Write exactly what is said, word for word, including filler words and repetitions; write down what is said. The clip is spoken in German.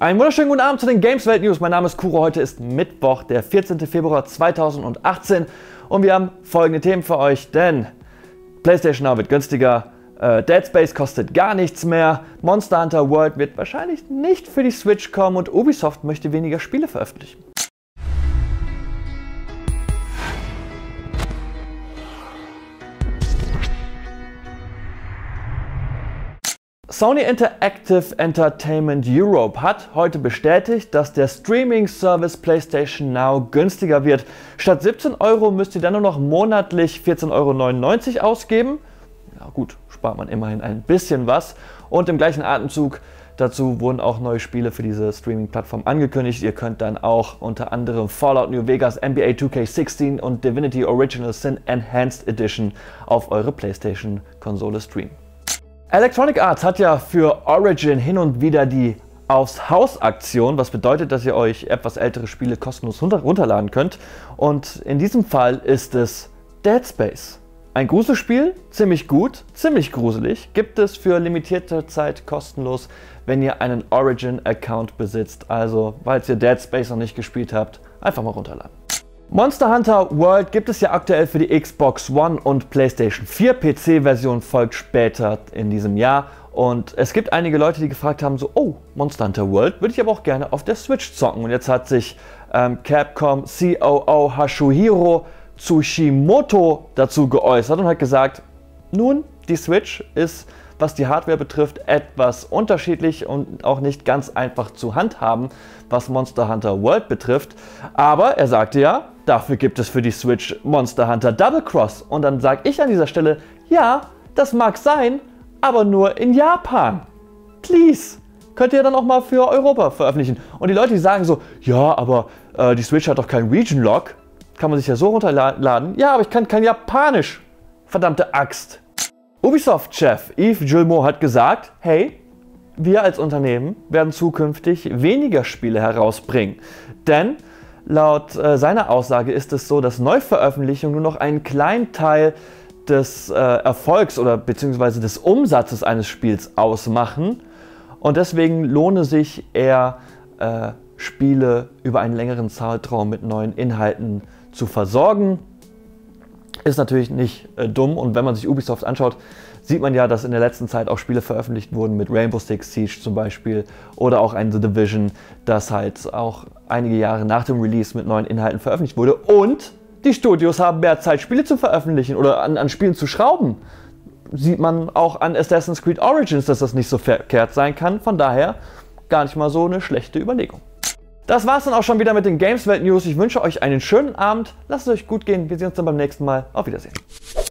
Einen wunderschönen guten Abend zu den Gameswelt News. Mein Name ist Kuro. Heute ist Mittwoch, der vierzehnte Februar zweitausendachtzehn und wir haben folgende Themen für euch, denn PlayStation Now wird günstiger, äh, Dead Space kostet gar nichts mehr, Monster Hunter World wird wahrscheinlich nicht für die Switch kommen und Ubisoft möchte weniger Spiele veröffentlichen. Sony Interactive Entertainment Europe hat heute bestätigt, dass der Streaming-Service PlayStation Now günstiger wird. Statt siebzehn Euro müsst ihr dann nur noch monatlich vierzehn Euro neunundneunzig ausgeben. Ja gut, spart man immerhin ein bisschen was. Und im gleichen Atemzug dazu wurden auch neue Spiele für diese Streaming-Plattform angekündigt. Ihr könnt dann auch unter anderem Fallout New Vegas, N B A two K sixteen und Divinity Original Sin Enhanced Edition auf eure PlayStation-Konsole streamen. Electronic Arts hat ja für Origin hin und wieder die Aufs Haus-Aktion, was bedeutet, dass ihr euch etwas ältere Spiele kostenlos runterladen könnt. Und in diesem Fall ist es Dead Space. Ein Gruselspiel, ziemlich gut, ziemlich gruselig, gibt es für limitierte Zeit kostenlos, wenn ihr einen Origin-Account besitzt. Also, falls ihr Dead Space noch nicht gespielt habt, einfach mal runterladen. Monster Hunter World gibt es ja aktuell für die Xbox One und PlayStation vier. P C-Version folgt später in diesem Jahr. Und es gibt einige Leute, die gefragt haben, so, oh, Monster Hunter World würde ich aber auch gerne auf der Switch zocken. Und jetzt hat sich ähm, Capcom C O O Haruhiro Tsuchimoto dazu geäußert und hat gesagt, nun, die Switch ist, was die Hardware betrifft, etwas unterschiedlich und auch nicht ganz einfach zu handhaben, was Monster Hunter World betrifft. Aber er sagte ja, dafür gibt es für die Switch Monster Hunter Double Cross. Und dann sage ich an dieser Stelle, ja, das mag sein, aber nur in Japan. Please. Könnt ihr dann auch mal für Europa veröffentlichen. Und die Leute, die sagen so, ja, aber äh, die Switch hat doch keinen Region Lock. Kann man sich ja so runterladen. Ja, aber ich kann kein Japanisch. Verdammte Axt. Ubisoft-Chef Yves Guillemot hat gesagt, hey, wir als Unternehmen werden zukünftig weniger Spiele herausbringen. Denn laut äh, seiner Aussage ist es so, dass Neuveröffentlichungen nur noch einen kleinen Teil des äh, Erfolgs oder beziehungsweise des Umsatzes eines Spiels ausmachen. Und deswegen lohne sich eher äh, Spiele über einen längeren Zeitraum mit neuen Inhalten zu versorgen. Ist natürlich nicht äh, dumm, und wenn man sich Ubisoft anschaut, sieht man ja, dass in der letzten Zeit auch Spiele veröffentlicht wurden mit Rainbow Six Siege zum Beispiel oder auch ein The Division, das halt auch einige Jahre nach dem Release mit neuen Inhalten veröffentlicht wurde, und die Studios haben mehr Zeit, Spiele zu veröffentlichen oder an, an Spielen zu schrauben. Sieht man auch an Assassin's Creed Origins, dass das nicht so verkehrt sein kann, von daher gar nicht mal so eine schlechte Überlegung. Das war's dann auch schon wieder mit den Gameswelt News. Ich wünsche euch einen schönen Abend. Lasst es euch gut gehen. Wir sehen uns dann beim nächsten Mal. Auf Wiedersehen.